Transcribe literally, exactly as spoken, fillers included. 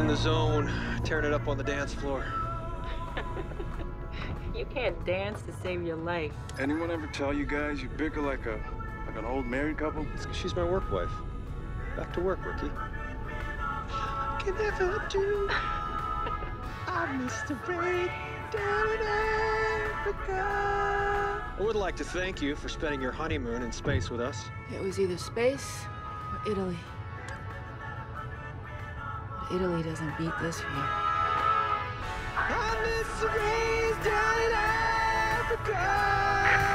the zone, tearing it up on the dance floor. You can't dance to save your life. Anyone ever tell you guys you bicker like a like an old married couple? It's 'cause she's my work wife. Back to work, Ricky. Can never do. I missed the break down in Africa. I would like to thank you for spending your honeymoon in space with us. It was either space or Italy. But Italy doesn't beat this view. I miss the rays down in Africa.